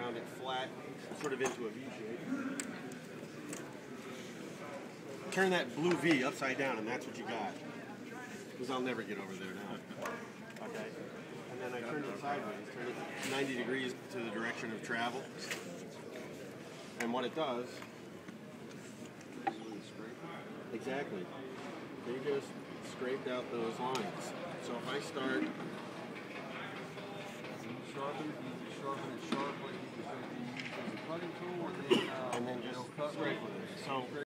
around it flat, sort of into a V shape. Turn that blue V upside down, and that's what you got. Because I'll never get over there now. Okay. And then I turn it sideways, turn it 90 degrees to the direction of travel. And what it does, exactly, they just scraped out those lines. So if I start, sharpen it sharply, you can use as a cutting tool, and then just scrape with it. So